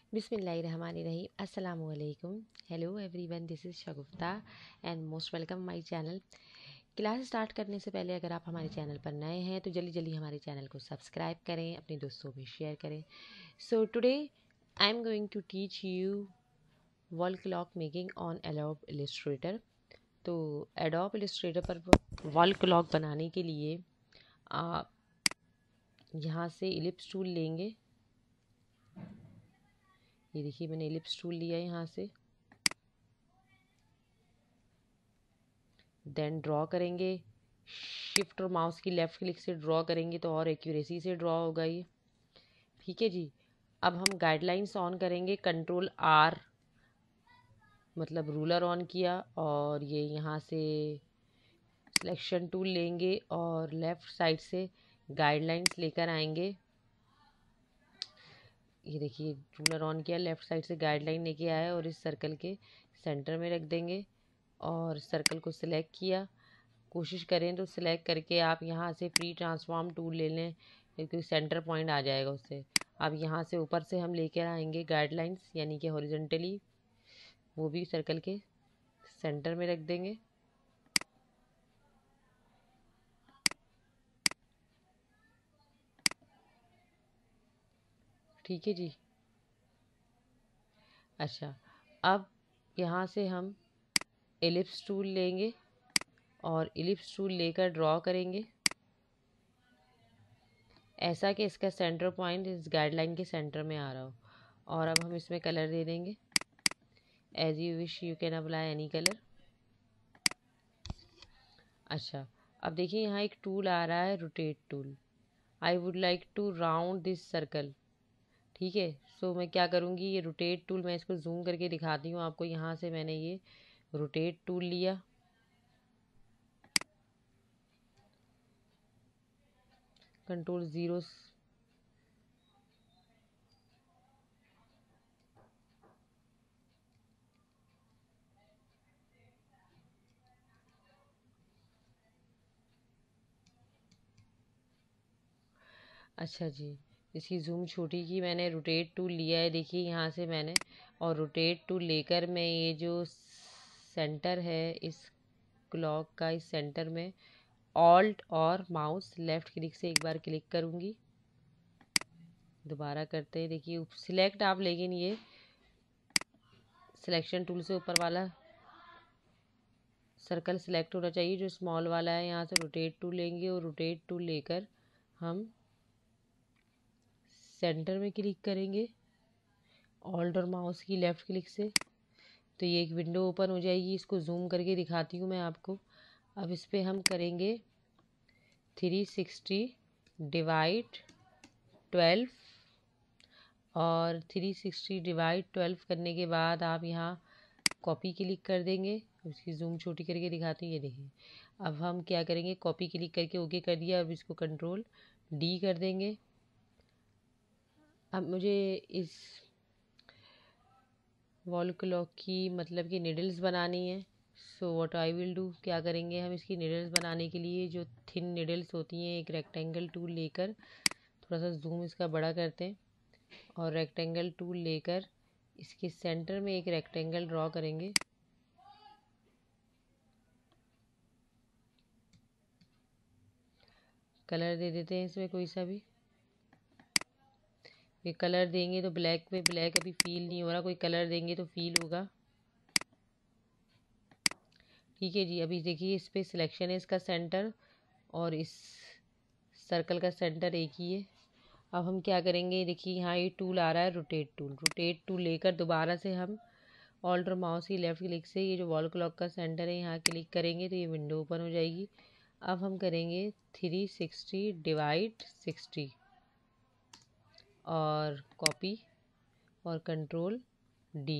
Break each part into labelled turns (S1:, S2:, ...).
S1: बिस्मिल्लाहिर्रहमानिर्रहीम अस्सलामु अलैकुम। Hello everyone, this is Shagufta and most welcome my channel. Class start करने से पहले अगर आप हमारे चैनल पर नए हैं तो जल्दी जल्दी हमारे चैनल को सब्सक्राइब करें, अपने दोस्तों में शेयर करें। So today I am going to teach you wall clock making on Adobe Illustrator. तो एडोब इलस्ट्रेटर पर वॉल क्लॉक बनाने के लिए आप यहाँ से इलिप्स टूल लेंगे। ये देखिए मैंने इलिप्स टूल लिया यहाँ से। देन ड्रॉ करेंगे, शिफ्ट और माउस की लेफ़्ट क्लिक से ड्रॉ करेंगे तो और एक्यूरेसी से ड्रॉ होगा ये। ठीक है जी। अब हम गाइडलाइंस ऑन करेंगे, कंट्रोल आर मतलब रूलर ऑन किया और ये यहाँ से सिलेक्शन टूल लेंगे और लेफ़्ट साइड से गाइडलाइंस लेकर आएंगे। ये देखिए रूलर ऑन किया, लेफ़्ट साइड से गाइडलाइन लेके आया और इस सर्कल के सेंटर में रख देंगे और सर्कल को सिलेक्ट किया। कोशिश करें तो सिलेक्ट करके आप यहाँ से फ्री ट्रांसफॉर्म टूल ले लें क्योंकि सेंटर पॉइंट आ जाएगा उससे। अब यहाँ से ऊपर से हम लेकर आएंगे गाइडलाइंस यानी कि हॉरिजॉन्टली, वो भी सर्कल के सेंटर में रख देंगे। ठीक है जी। अच्छा, अब यहाँ से हम एलिप्स टूल लेंगे और एलिप्स टूल लेकर ड्रॉ करेंगे ऐसा कि इसका सेंटर पॉइंट इस गाइडलाइन के सेंटर में आ रहा हो। और अब हम इसमें कलर दे देंगे, as you wish you can apply any colour. अच्छा, अब देखिए यहाँ एक टूल आ रहा है, rotate tool. I would like to round this circle. ठीक है, सो मैं क्या करूँगी, ये रोटेट टूल मैं इसको जूम करके दिखाती हूँ आपको। यहाँ से मैंने ये रोटेट टूल लिया, कंट्रोल ज़ीरो। अच्छा जी, इसकी जूम छोटी की, मैंने रोटेट टूल लिया है। देखिए यहाँ से मैंने और रोटेट टूल लेकर मैं ये जो सेंटर है इस क्लॉक का, इस सेंटर में ऑल्ट और माउस लेफ़्ट क्लिक से एक बार क्लिक करूँगी। दोबारा करते हैं, देखिए सिलेक्ट आप, लेकिन ये सिलेक्शन टूल से ऊपर वाला सर्कल सिलेक्ट होना चाहिए जो स्मॉल वाला है। यहाँ से रोटेट टूल लेंगे और रोटेट टूल लेकर हम सेंटर में क्लिक करेंगे ऑल्ट और माउस की लेफ़्ट क्लिक से, तो ये एक विंडो ओपन हो जाएगी। इसको जूम करके दिखाती हूँ मैं आपको। अब इस पर हम करेंगे 360 डिवाइड 12 और 360 डिवाइड 12 करने के बाद आप यहाँ कॉपी क्लिक कर देंगे। इसकी जूम छोटी करके दिखाती हूँ, ये देखिए। अब हम क्या करेंगे, कॉपी क्लिक करके ओके कर दिया। अब इसको कंट्रोल डी कर देंगे। अब मुझे इस वॉल क्लॉक की मतलब कि निडल्स बनानी है। So what I will do, क्या करेंगे हम इसकी निडल्स बनाने के लिए, जो थिन निडल्स होती हैं, एक रेक्टेंगल टूल लेकर, थोड़ा सा जूम इसका बड़ा करते हैं और रेक्टेंगल टूल लेकर इसके सेंटर में एक रेक्टेंगल ड्रॉ करेंगे। कलर दे देते हैं इसमें कोई सा भी। ये कलर देंगे तो ब्लैक पे ब्लैक अभी फील नहीं हो रहा, कोई कलर देंगे तो फील होगा। ठीक है जी। अभी देखिए इस पे सिलेक्शन है इसका सेंटर और इस सर्कल का सेंटर एक ही है। अब हम क्या करेंगे, देखिए यहाँ ये टूल आ रहा है रोटेट टूल। रोटेट टूल लेकर दोबारा से हम ऑल्ट और माउस की लेफ़्ट क्लिक से ये जो वॉल क्लॉक का सेंटर है यहाँ क्लिक करेंगे तो ये विंडो ओपन हो जाएगी। अब हम करेंगे 360 डिवाइड 60 और कॉपी और कंट्रोल डी।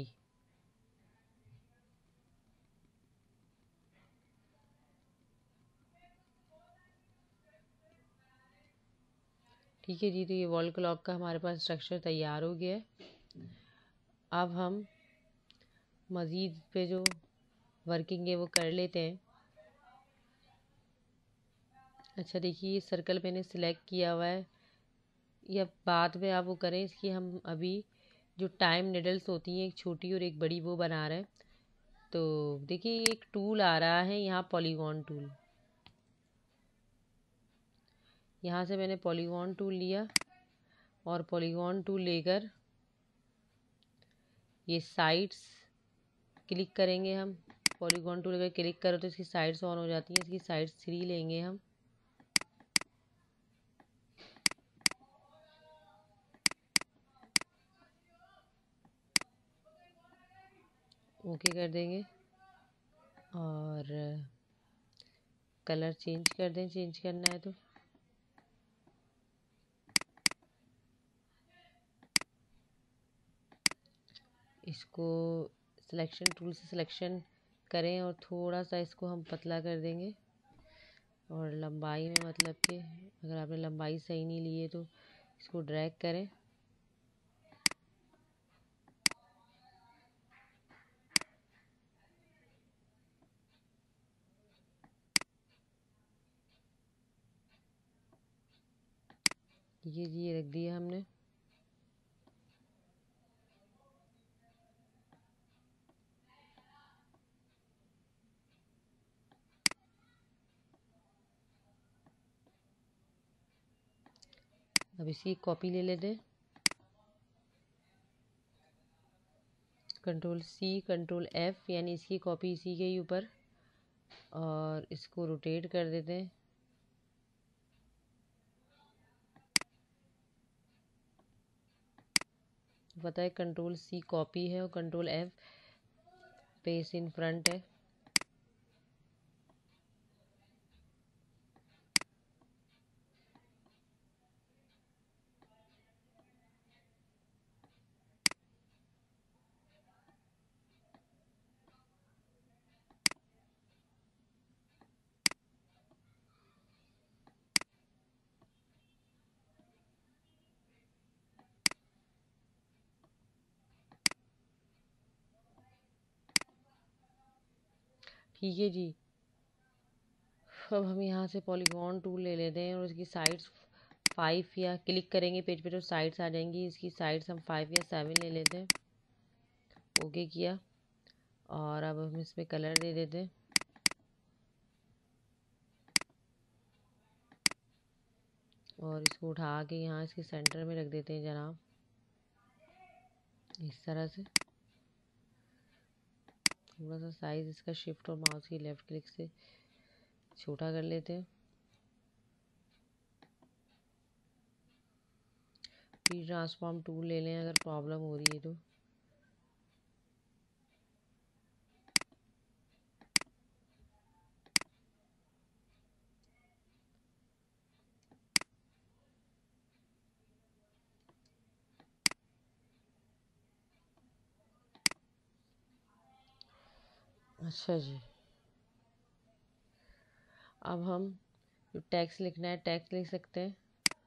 S1: ठीक है जी, तो ये वॉल क्लॉक का हमारे पास स्ट्रक्चर तैयार हो गया है। अब हम मज़ीद पे जो वर्किंग है वो कर लेते हैं। अच्छा देखिए ये सर्कल मैंने सिलेक्ट किया हुआ है, या बाद में आप वो करें, इसकी हम अभी जो टाइम निडल्स होती हैं, एक छोटी और एक बड़ी, वो बना रहे हैं। तो देखिए एक टूल आ रहा है यहाँ, पॉलीगॉन टूल। यहाँ से मैंने पॉलीगॉन टूल लिया और पॉलीगॉन टूल लेकर ये साइड्स क्लिक करेंगे हम। पॉलीगॉन टूल अगर क्लिक करो तो इसकी साइड्स ऑन हो जाती हैं। इसकी साइड्स 3 लेंगे हम। ओके कर देंगे और कलर चेंज कर दें, चेंज करना है तो। इसको सिलेक्शन टूल से सिलेक्शन करें और थोड़ा सा इसको हम पतला कर देंगे। और लंबाई में मतलब कि अगर आपने लंबाई सही नहीं ली है तो इसको ड्रैग करें। ये जी रख दिया हमने। अब इसकी कॉपी ले लेते हैं। कंट्रोल सी कंट्रोल एफ, यानी इसकी कॉपी इसी के ही ऊपर, और इसको रोटेट कर देते हैं। पता है कंट्रोल सी कॉपी है और control F paste in front है। ठीक है जी। अब हम यहाँ से पॉलीगॉन टूल ले लेते हैं और इसकी साइड्स 5 या क्लिक करेंगे पेज पे तो साइड्स आ जाएंगी। इसकी साइड्स हम 5 या 7 ले लेते हैं। ओके किया और अब हम इसमें कलर दे देते हैं। और इसको उठा के यहाँ इसके सेंटर में रख देते हैं जनाब, इस तरह से। थोड़ा सा साइज़ इसका शिफ्ट और माउस की लेफ़्ट क्लिक से छोटा कर लेते हैं। प्री ट्रांसफॉर्म टूल ले लें अगर प्रॉब्लम हो रही है तो। अच्छा जी। अब हम जो टैक्स लिखना है टैक्स लिख सकते हैं,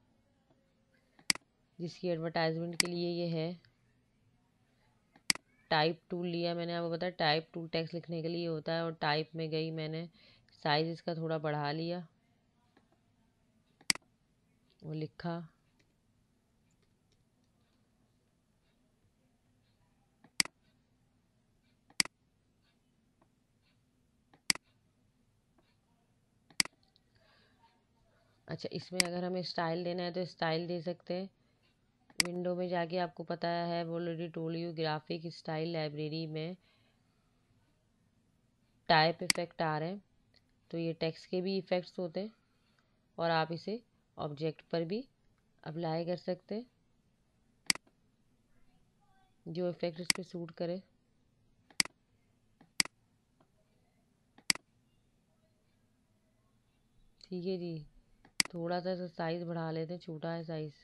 S1: जिसकी एडवर्टाइजमेंट के लिए ये है। टाइप टूल लिया मैंने, आपको पता है टाइप टूल टेक्स्ट लिखने के लिए होता है। और टाइप में गई मैंने, साइज़ इसका थोड़ा बढ़ा लिया, वो लिखा। अच्छा, इसमें अगर हमें स्टाइल देना है तो स्टाइल दे सकते हैं। विंडो में जाके आपको पता है, वो already told you, graphic style library में टाइप इफ़ेक्ट आ रहे हैं। तो ये टेक्स्ट के भी इफ़ेक्ट्स होते हैं और आप इसे ऑब्जेक्ट पर भी अप्लाई कर सकते हैं, जो इफ़ेक्ट इस पर सूट करे। ठीक है जी। थोड़ा सा साइज़ बढ़ा लेते हैं, छोटा है साइज़।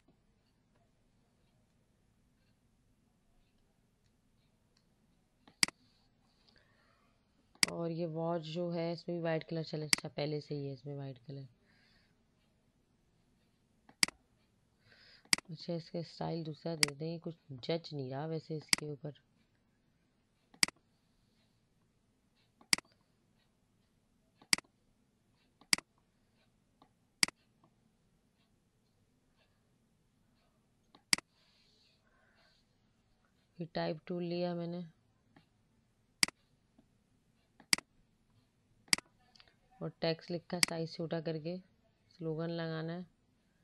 S1: और ये वॉच जो है इसमें भी वाइट कलर चले, अच्छा पहले से ही है इसमें वाइट कलर। अच्छा, इसका स्टाइल दूसरा दे दें, कुछ जच नहीं रहा वैसे इसके ऊपर। ये टाइप टूल लिया मैंने और टेक्स्ट लिखा साइज छोटा करके, स्लोगन लगाना है।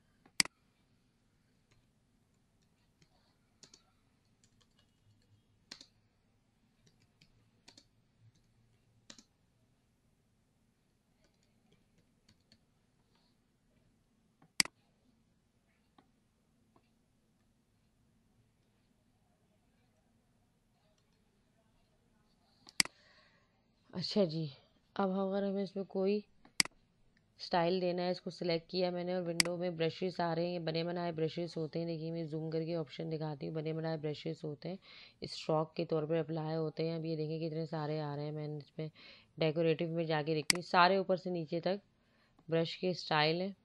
S1: अच्छा जी, अब अगर हमें इसमें कोई स्टाइल देना है, इसको सिलेक्ट किया मैंने और विंडो में ब्रशेस आ रहे हैं, ये बने बनाए ब्रशेस होते हैं। देखिए मैं जूम करके ऑप्शन दिखाती हूँ, बने बनाए ब्रशेस होते हैं, स्ट्रोक के तौर पर अप्लाई होते हैं। अब ये देखिए कितने सारे आ रहे हैं। मैंने इसमें डेकोरेटिव में जाके देखती हूँ, सारे ऊपर से नीचे तक ब्रश के स्टाइल है।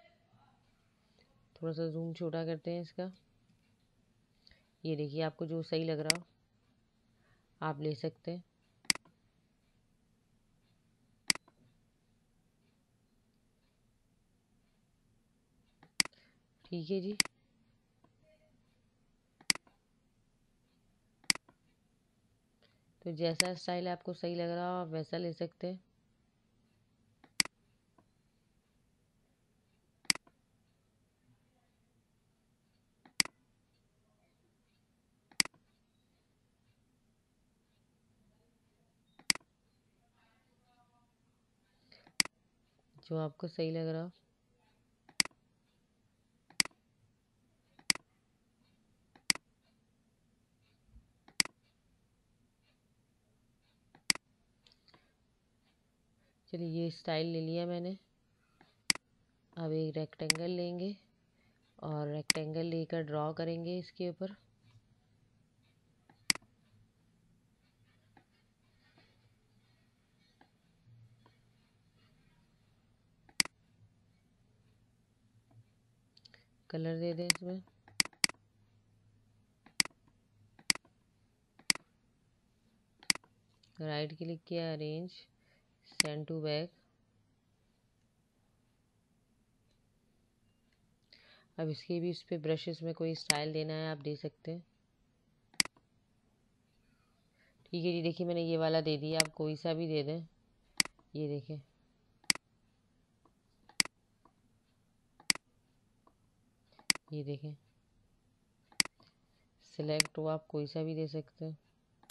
S1: थोड़ा सा जूम छोटा करते हैं इसका। ये देखिए आपको जो सही लग रहा हो आप ले सकते हैं। ठीक है जी। तो जैसा स्टाइल आपको सही लग रहा हो आप वैसा ले सकते हैं। जो आपको सही लग रहा हो। चलिए ये स्टाइल ले लिया मैंने। अब एक रेक्टेंगल लेंगे और रेक्टेंगल लेकर ड्रॉ करेंगे इसके ऊपर। कलर दे दें इसमें। राइट क्लिक किया, अरेंज, सेंड टू बैक। अब इसके भी इस पे ब्रशेस में कोई स्टाइल देना है आप दे सकते हैं। ठीक है जी, देखिए मैंने ये वाला दे दिया, आप कोई सा भी दे दें। ये देखें, ये देखें सिलेक्ट हो, आप कोई सा भी दे सकते हैं।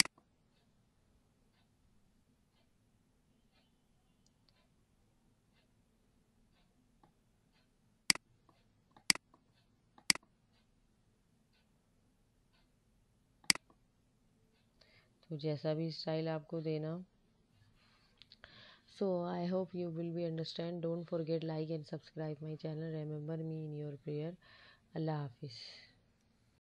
S1: तो जैसा भी स्टाइल आपको देना हो। So I hope you will be understand. Don't forget like and subscribe my channel. Remember me in your prayer. Allah Hafiz.